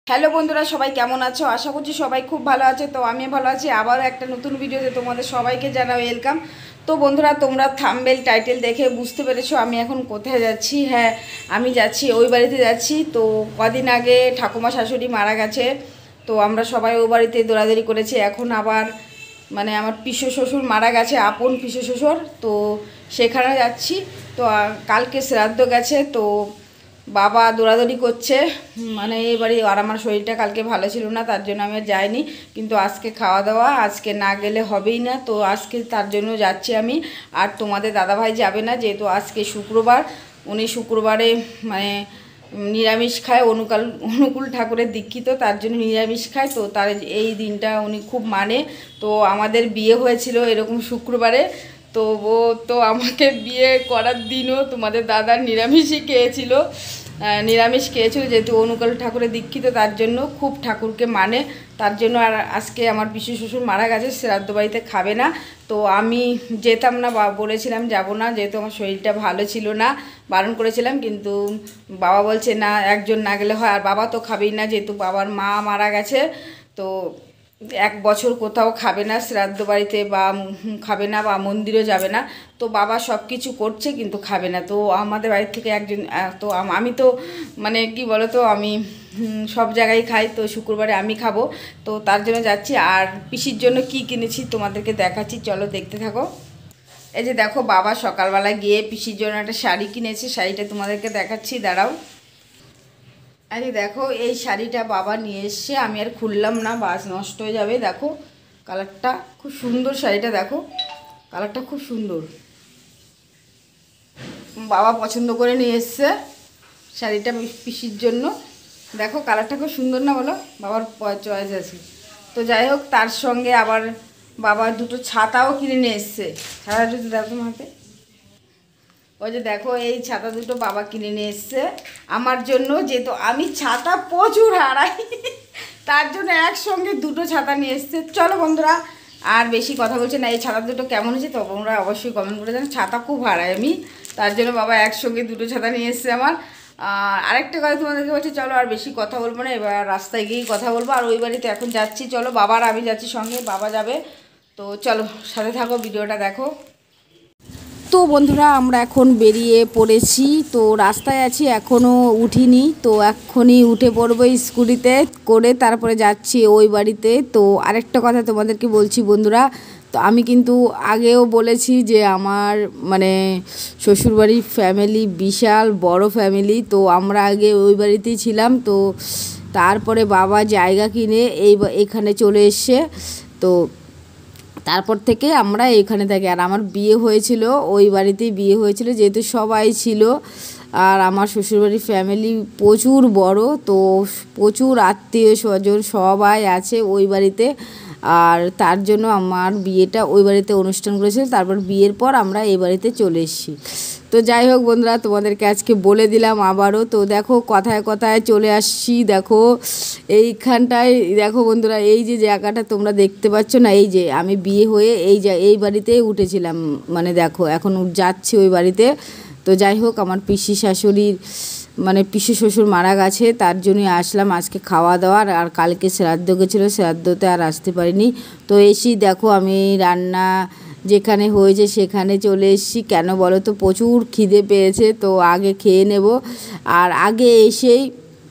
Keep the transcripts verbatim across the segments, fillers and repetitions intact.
Hello বন্ধুরা, সবাই কেমন আছো? আশা করছি সবাই খুব ভালো আছে। তো আমি ভালো আছি। আবারও একটা নতুন ভিডিওতে তোমাদের সবাইকে জানাই ওয়েলকাম। তো বন্ধুরা, তোমরা থাম্বনেল টাইটেল দেখে বুঝতে পেরেছো আমি এখন কোথায় যাচ্ছি। হ্যাঁ, আমি যাচ্ছি ওই বাড়িতে যাচ্ছি। তো কদিন আগে ঠাকুমা শাশুড়ি মারা গেছে, তো আমরা সবাই ওই বাড়িতে দৌড়াদৌড়ি করেছি। এখন আবার মানে আমার পিসো শ্বশুর মারা গেছে, আপন পিসো শ্বশুর, তো সেখানে যাচ্ছি। তো কালকে শ্রাদ্ধ গেছে, তো বাবা দৌড়াদৌড়ি করছে। মানে এবারে আর আমার শরীরটা কালকে ভালো ছিল না, তার জন্য আমি আর যাইনি। কিন্তু আজকে খাওয়া দাওয়া আজকে না গেলে হবেই না, তো আজকে তার জন্য যাচ্ছি আমি। আর তোমাদের দাদাভাই যাবে না, যেহেতু আজকে শুক্রবার, উনি শুক্রবারে মানে নিরামিষ খায়। অনুকাল অনুকূল ঠাকুরের দীক্ষিত, তার জন্য নিরামিষ খায়। তো তার এই দিনটা উনি খুব মানে। তো আমাদের বিয়ে হয়েছিল এরকম শুক্রবারে, তো ও তো আমাকে বিয়ে করার দিনও তোমাদের দাদার নিরামিষই খেয়েছিল, নিরামিষ খেয়েছিল, যেহেতু অনুকূল ঠাকুরের দীক্ষিত, তার জন্য খুব ঠাকুরকে মানে। তার জন্য আর আজকে আমার পিসি শ্বশুর মারা গেছে, শ্রাদ্ধ বাড়িতে খাবে না। তো আমি যেতাম না, বা বলেছিলাম যাব না, যেহেতু আমার শরীরটা ভালো ছিল না, বারণ করেছিলাম। কিন্তু বাবা বলছে না, একজন না গেলে হয়। আর বাবা তো খাবেই না, যেহেতু বাবার মা মারা গেছে। তো এক বছর কোথাও খাবে না, শ্রাদ্ধ বাড়িতে বা খাবে না, বা মন্দিরেও যাবে না। তো বাবা সব কিছু করছে কিন্তু খাবে না। তো আমাদের বাড়ির থেকে একজন, তো আমি তো মানে কি বলো তো, আমি সব জায়গায় খাই, তো শুক্রবারে আমি খাবো, তো তার জন্য যাচ্ছি। আর পিসির জন্য কি কিনেছি তোমাদেরকে দেখাচ্ছি, চলো দেখতে থাকো। এই যে দেখো, বাবা সকালবেলা গিয়ে পিসির জন্য একটা শাড়ি কিনেছে, শাড়িটা তোমাদেরকে দেখাচ্ছি, দাঁড়াও। আরে দেখো, এই শাড়িটা বাবা নিয়ে এসছে, আমি আর খুললাম না, বাস নষ্ট হয়ে যাবে। দেখো কালারটা খুব সুন্দর, শাড়িটা দেখো, কালারটা খুব সুন্দর, বাবা পছন্দ করে নিয়ে এসছে শাড়িটা পিসির জন্য। দেখো কালারটা খুব সুন্দর না, বলো? বাবার চয়েস আছে। তো যাই হোক, তার সঙ্গে আবার বাবা দুটো ছাতাও কিনে নিয়ে এসছে। ছাতা দুটো দেখো হাতে, ওই যে দেখো, এই ছাতা দুটো বাবা কিনে নিয়ে এসছে আমার জন্য, যেহেতু আমি ছাতা প্রচুর হারাই, তার জন্য একসঙ্গে দুটো ছাতা নিয়ে এসছে। চলো বন্ধুরা, আর বেশি কথা বলছে না, এই ছাতা দুটো কেমন হয়েছে তো তোমরা অবশ্যই কমেন্ট করে জানো। ছাতা খুব হারাই আমি, তার জন্য বাবা একসঙ্গে দুটো ছাতা নিয়ে এসছে আমার। আর আরেকটা কথা তোমাদেরকে বলছি, চলো আর বেশি কথা বলবো না, এবার রাস্তায় গিয়েই কথা বলবো। আর ওই বাড়িতে এখন যাচ্ছি, চলো বাবার আমি যাচ্ছি সঙ্গে, বাবা যাবে। তো চলো সাথে থাকো, ভিডিওটা দেখো। তো বন্ধুরা, আমরা এখন বেরিয়ে পড়েছি, তো রাস্তায় আছি, এখনও উঠিনি। তো এক্ষুনি উঠে পড়বো স্কুটিতে করে, তারপরে যাচ্ছি ওই বাড়িতে। তো আরেকটা কথা তোমাদেরকে বলছি বন্ধুরা, তো আমি কিন্তু আগেও বলেছি যে আমার মানে শ্বশুরবাড়ির ফ্যামিলি বিশাল বড় ফ্যামিলি। তো আমরা আগে ওই বাড়িতেই ছিলাম, তো তারপরে বাবা জায়গা কিনে এই এখানে চলে এসছে। তো তারপর থেকে আমরা এখানে থাকি। আর আমার বিয়ে হয়েছিল ওই বাড়িতেই বিয়ে হয়েছিল, যেহেতু সবাই ছিল। আর আমার শ্বশুরবাড়ির ফ্যামিলি প্রচুর বড়, তো প্রচুর আত্মীয় স্বজন সবাই আছে ওই বাড়িতে। আর তার জন্য আমার বিয়েটা ওই বাড়িতে অনুষ্ঠান করেছিল, তারপর বিয়ের পর আমরা এই বাড়িতে চলে এসেছি। তো যাই হোক বন্ধুরা, তোমাদেরকে আজকে বলে দিলাম আবারও। তো দেখো কথায় কথায় চলে আসছি, দেখো এইখানটায় দেখো বন্ধুরা, এই যে জায়গাটা তোমরা দেখতে পাচ্ছ না, এই যে আমি বিয়ে হয়ে এই যে এই বাড়িতেই উঠেছিলাম, মানে দেখো এখন যাচ্ছি ওই বাড়িতে। তো যাই হোক, আমার পিসি শাশুড়ির মানে পিসি শ্বশুর মারা গেছে, তার জন্যই আসলাম আজকে খাওয়া দাওয়ার। আর কালকে শ্রাদ্ধ গেছিলো, শ্রাদ্ধতে আর আসতে পারিনি। তো এসি দেখো, আমি রান্না যেখানে হয়েছে সেখানে চলে এসেছি। কেন বলো তো, প্রচুর খিদে পেয়েছে, তো আগে খেয়ে নেব। আর আগে এসেই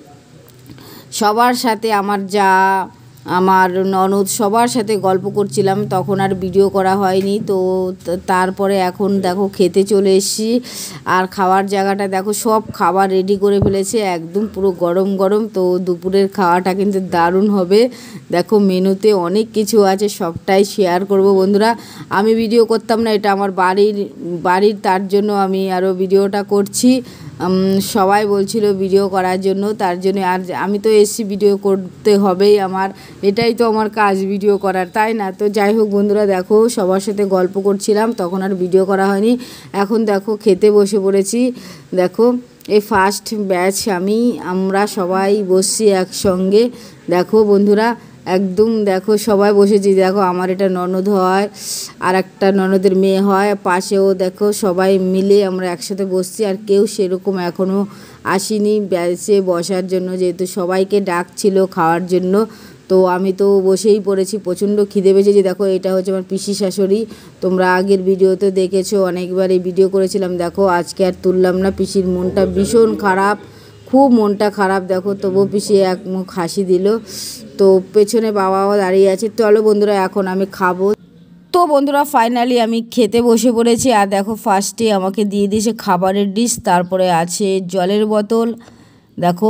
সবার সাথে আমার যা আমার ননদ সবার সাথে গল্প করছিলাম, তখন আর ভিডিও করা হয়নি। তো তারপরে এখন দেখো খেতে চলে এসেছি। আর খাওয়ার জায়গাটা দেখো, সব খাবার রেডি করে ফেলেছে, একদম পুরো গরম গরম। তো দুপুরের খাওয়াটা কিন্তু দারুণ হবে। দেখো মেনুতে অনেক কিছু আছে, সবটাই শেয়ার করব বন্ধুরা। আমি ভিডিও করতাম না, এটা আমার বাড়ির বাড়ির তার জন্য আমি আরও ভিডিওটা করছি। সবাই বলছিল ভিডিও করার জন্য, তার জন্য। আর আমি তো এসছি, ভিডিও করতে হবেই আমার, এটাই তো আমার কাজ ভিডিও করার, তাই না? তো যাই হোক বন্ধুরা, দেখো সবার সাথে গল্প করছিলাম, তখন আর ভিডিও করা হয়নি। এখন দেখো খেতে বসে পড়েছি। দেখো এই ফার্স্ট ব্যাচ আমি, আমরা সবাই বসছি একসঙ্গে। দেখো বন্ধুরা, একদম দেখো সবাই বসেছি। দেখো আমার এটা ননদ হয়, আর একটা ননদের মেয়ে হয়, পাশেও দেখো সবাই মিলে আমরা একসাথে বসছি। আর কেউ সেরকম এখনও আসিনি ব্যাসে বসার জন্য, যেহেতু সবাইকে ডাকছিল খাওয়ার জন্য। তো আমি তো বসেই পড়েছি, প্রচণ্ড খিদে পেয়েছে। দেখো এটা হচ্ছে আমার পিসি শাশুড়ি, তোমরা আগের ভিডিওতে দেখেছো, অনেকবার এই ভিডিও করেছিলাম। দেখো আজকে আর তুললাম না, পিসির মনটা ভীষণ খারাপ, খুব মনটা খারাপ। দেখো তবু পিসি এক মুখ হাসি দিল। তো পেছনে বাবাও দাঁড়িয়ে আছে। চলো বন্ধুরা এখন আমি খাবো। তো বন্ধুরা ফাইনালি আমি খেতে বসে পড়েছি। আর দেখো ফার্স্টে আমাকে দিয়ে দিয়েছে খাবারের ডিশ, তারপরে আছে জলের বোতল। দেখো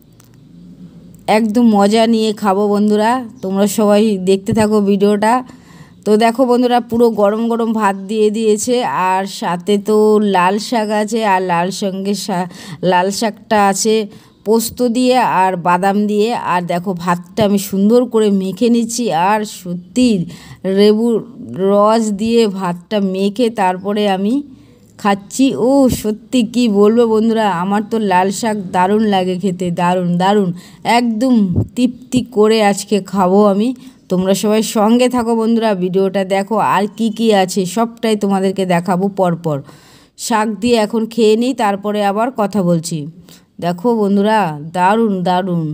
একদম মজা নিয়ে খাবো বন্ধুরা, তোমরা সবাই দেখতে থাকো ভিডিওটা। তো দেখো বন্ধুরা পুরো গরম গরম ভাত দিয়ে দিয়েছে, আর সাথে তো লাল শাক আছে, আর লাল সঙ্গে লাল শাকটা আছে পোস্ত দিয়ে আর বাদাম দিয়ে। আর দেখো ভাতটা আমি সুন্দর করে মেখে নিচ্ছি, আর সত্যি লেবুর রস দিয়ে ভাতটা মেখে তারপরে আমি খাচ্ছি। ও সত্যি কি বলবো বন্ধুরা, আমার তো লাল শাক দারুণ লাগে খেতে, দারুণ দারুণ, একদম তৃপ্তি করে আজকে খাবো আমি। তোমরা সবাই সঙ্গে থাকো বন্ধুরা, ভিডিওটা দেখো, আর কি কি আছে সবটাই তোমাদেরকে দেখাবো পরপর। শাক দিয়ে এখন খেয়ে নিই, তারপরে আবার কথা বলছি। দেখো বন্ধুরা দারুণ দারুণ।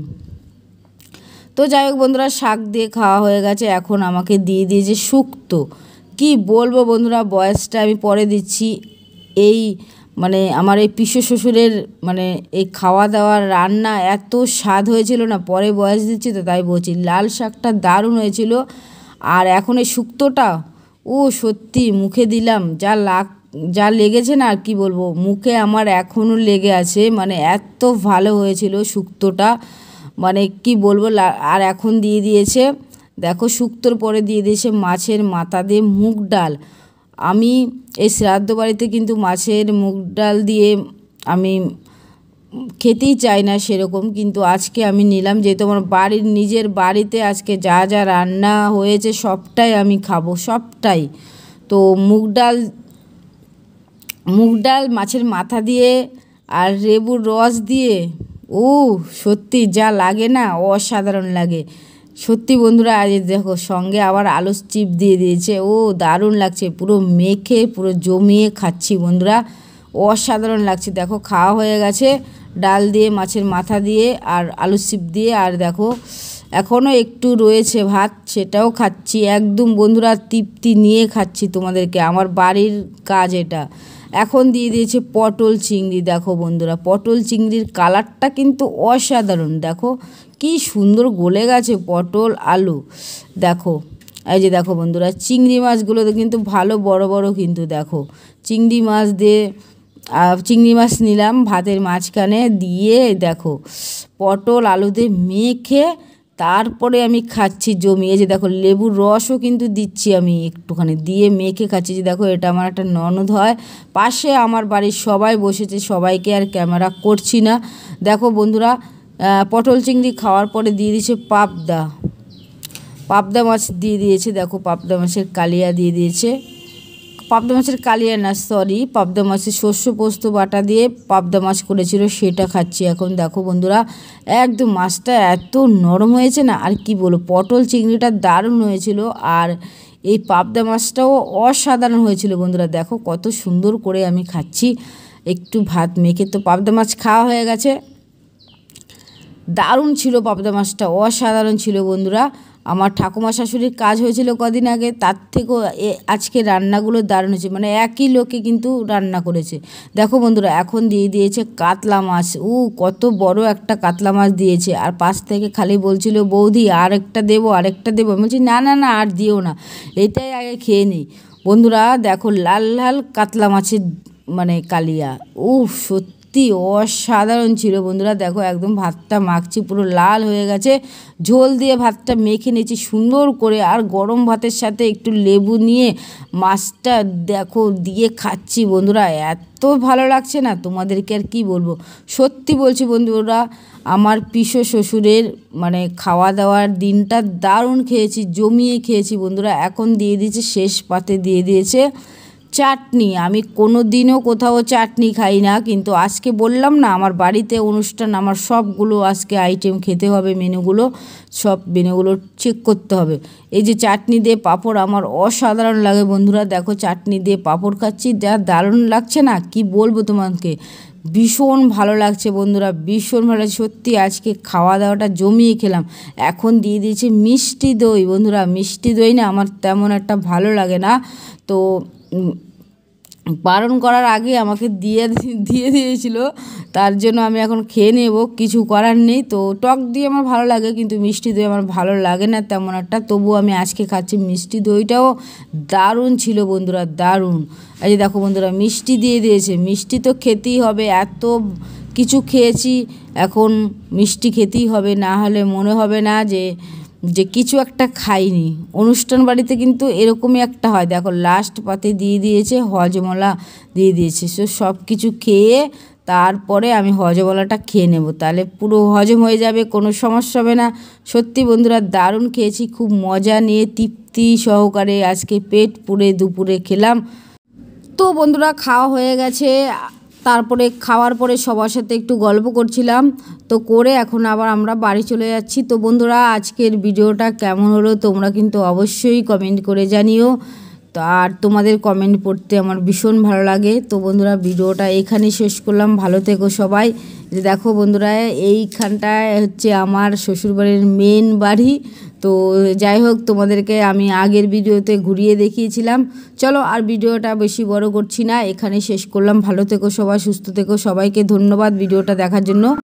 তো যাই হোক বন্ধুরা, শাক দিয়ে খাওয়া হয়ে গেছে, এখন আমাকে দিয়ে দিয়েছে শুক্তো। কি বলবো বন্ধুরা, বয়সটা আমি পরে দিচ্ছি। এই মানে আমার এই পিসো শ্বশুরের মানে এই খাওয়া দাওয়ার রান্না এত স্বাদ হয়েছিল না, পরে বয়স দিচ্ছি তো তাই বলছি। লাল শাকটা দারুণ হয়েছিল, আর এখন এই শুক্তোটা ও সত্যি মুখে দিলাম, যা লাগ যা লেগেছে না আর কি বলবো, মুখে আমার এখনও লেগে আছে, মানে এত ভালো হয়েছিল শুক্তোটা, মানে কি বলবো। আর এখন দিয়ে দিয়েছে দেখো শুক্তোর পরে দিয়ে দিয়েছে মাছের মাথা দিয়ে মুগ ডাল। আমি এই শ্রাদ্ধ বাড়িতে কিন্তু মাছের মুগ ডাল দিয়ে আমি খেতেই চাই না সেরকম, কিন্তু আজকে আমি নিলাম, যেহেতু আমার বাড়ির নিজের বাড়িতে আজকে যা যা রান্না হয়েছে সবটাই আমি খাবো, সবটাই। তো মুগ ডাল মুগ ডাল মাছের মাথা দিয়ে আর লেবুর রস দিয়ে, ও সত্যি যা লাগে না অসাধারণ লাগে সত্যি বন্ধুরা। আজ দেখো সঙ্গে আবার আলুর চিপ দিয়ে দিয়েছে, ও দারুণ লাগছে, পুরো মেখে পুরো জমিয়ে খাচ্ছি বন্ধুরা, অসাধারণ লাগছে। দেখো খাওয়া হয়ে গেছে ডাল দিয়ে মাছের মাথা দিয়ে আর আলুর চিপ দিয়ে, আর দেখো এখনও একটু রয়েছে ভাত, সেটাও খাচ্ছি একদম বন্ধুরা, তৃপ্তি নিয়ে খাচ্ছি তোমাদেরকে, আমার বাড়ির কাজ এটা। এখন দিয়ে দিয়েছে পটল চিংড়ি। দেখো বন্ধুরা পটল চিংড়ির কালারটা কিন্তু অসাধারণ, দেখো কি সুন্দর গলে গেছে পটল আলু। দেখো এই যে দেখো বন্ধুরা চিংড়ি মাছগুলো কিন্তু ভালো বড় বড়, কিন্তু দেখো চিংড়ি মাছ দিয়ে চিংড়ি মাছ নিলাম ভাতের মাঝখানে দিয়ে, দেখো পটল আলুতে মেখে তারপরে আমি খাচ্ছি জমিয়ে। যে দেখো লেবুর রসও কিন্তু দিচ্ছি আমি একটুখানি, দিয়ে মেখে খাচ্ছি। যে দেখো এটা আমার একটা ননদ হয়, পাশে আমার বাড়ির সবাই বসেছে, সবাইকে আর ক্যামেরা করছি না। দেখো বন্ধুরা পটল চিংড়ি খাওয়ার পরে দিয়ে দিয়েছে পাবদা, পাবদা মাছ দিয়ে দিয়েছে। দেখো পাবদা মাছের কালিয়া দিয়ে দিয়েছে, পাবদা মাছের কালিয়া না সরি পাবদা মাছের শস্য পোস্ত বাটা দিয়ে পাবদা মাছ করেছিল, সেটা খাচ্ছি এখন। দেখো বন্ধুরা একদম মাছটা এত নরম হয়েছে না, আর কি বলবো, পটল চিংড়িটা দারুণ হয়েছিল, আর এই পাবদা মাছটাও অসাধারণ হয়েছিল বন্ধুরা। দেখো কত সুন্দর করে আমি খাচ্ছি একটু ভাত মেখে। তো পাবদা মাছ খাওয়া হয়ে গেছে, দারুণ ছিল পাবদা মাছটা, অসাধারণ ছিল বন্ধুরা। আমার ঠাকুমা শাশুড়ির কাজ হয়েছিল কদিন আগে, তার থেকেও আজকে রান্নাগুলো দারুণ হয়েছে, মানে একই লোকে কিন্তু রান্না করেছে। দেখো বন্ধুরা এখন দিয়ে দিয়েছে কাতলা মাছ, ও কত বড় একটা কাতলা মাছ দিয়েছে, আর পাশ থেকে খালি বলছিল বৌদি আরেকটা দেবো আরেকটা দেবো, আমি বলছি না না না আর দিও না, এটাই আগে খেয়ে নিই। বন্ধুরা দেখো লাল লাল কাতলা মাছের মানে কালিয়া, ও সত্যি সত্যি অসাধারণ ছিল বন্ধুরা। দেখো একদম ভাতটা মাখছি, পুরো লাল হয়ে গেছে, ঝোল দিয়ে ভাতটা মেখে নিয়েছি সুন্দর করে, আর গরম ভাতের সাথে একটু লেবু নিয়ে মাছটা দেখো দিয়ে খাচ্ছি বন্ধুরা, এত ভালো লাগছে না তোমাদেরকে আর কি বলবো। সত্যি বলছি বন্ধুরা, আমার পিসো শ্বশুরের মানে খাওয়া দাওয়ার দিনটা দারুণ খেয়েছি, জমিয়ে খেয়েছি বন্ধুরা। এখন দিয়ে দিয়েছে শেষ পাতে দিয়ে দিয়েছে চাটনি। আমি কোনো দিনও কোথাও চাটনি খাই না, কিন্তু আজকে বললাম না আমার বাড়িতে অনুষ্ঠান, আমার সবগুলো আজকে আইটেম খেতে হবে, মেনুগুলো সব মেনুগুলো চেক করতে হবে। এই যে চাটনি দিয়ে পাঁপড় আমার অসাধারণ লাগে বন্ধুরা, দেখো চাটনি দিয়ে পাঁপড় খাচ্ছি, যা দারুণ লাগছে না কি বলবো তোমাকে, ভীষণ ভালো লাগছে বন্ধুরা, ভীষণ ভালো লাগছে সত্যি। আজকে খাওয়া দাওয়াটা জমিয়ে খেলাম। এখন দিয়ে দিয়েছে মিষ্টি দই বন্ধুরা। মিষ্টি দই না আমার তেমন একটা ভালো লাগে না, তো বারণ করার আগে আমাকে দিয়ে দিয়ে দিয়েছিল, তার জন্য আমি এখন খেয়ে নেব, কিছু করার নেই। তো টক দিয়ে আমার ভালো লাগে, কিন্তু মিষ্টি দই আমার ভালো লাগে না তেমন একটা, তবুও আমি আজকে খাচ্ছি। মিষ্টি দইটাও দারুণ ছিল বন্ধুরা, দারুণ। এই যে দেখো বন্ধুরা, মিষ্টি দিয়ে দিয়েছে, মিষ্টি তো খেতেই হবে, এত কিছু খেয়েছি, এখন মিষ্টি খেতেই হবে, না হলে মনে হবে না যে যে কিছু একটা খাইনি। অনুষ্ঠান বাড়িতে কিন্তু এরকমই একটা হয়। দেখো লাস্ট পাতে দিয়ে দিয়েছে হজমলা দিয়ে দিয়েছে, সো সব কিছু খেয়ে তারপরে আমি হজমলাটা খেয়ে নেব, তাহলে পুরো হজম হয়ে যাবে, কোনো সমস্যা হবে না। সত্যি বন্ধুরা দারুণ খেয়েছি, খুব মজা নিয়ে তৃপ্তি সহকারে আজকে পেট পুরে দুপুরে খেলাম। তো বন্ধুরা খাওয়া হয়ে গেছে, তারপরে খাওয়ার পরে সবার সাথে একটু গল্প করছিলাম, তো করে এখন আবার আমরা বাড়ি চলে যাচ্ছি। তো বন্ধুরা আজকের ভিডিওটা কেমন হলো তোমরা কিন্তু অবশ্যই কমেন্ট করে জানিও, তো আর তোমাদের কমেন্ট পড়তে আমার ভীষণ ভালো লাগে। তো বন্ধুরা ভিডিওটা এখানেই শেষ করলাম, ভালো থেকো সবাই। যে দেখো বন্ধুরা এইখানটায় হচ্ছে আমার শ্বশুরবাড়ির মেন বাড়ি। তো যাই হোক তোমাদেরকে আমি আগের ভিডিওতে ঘুরিয়ে দেখিয়েছিলাম। চলো আর ভিডিওটা বেশি বড় করছি না, এখানে শেষ করলাম। ভালো থেকো সবাই, সুস্থ থেকো, সবাইকে ধন্যবাদ ভিডিওটা দেখার জন্য।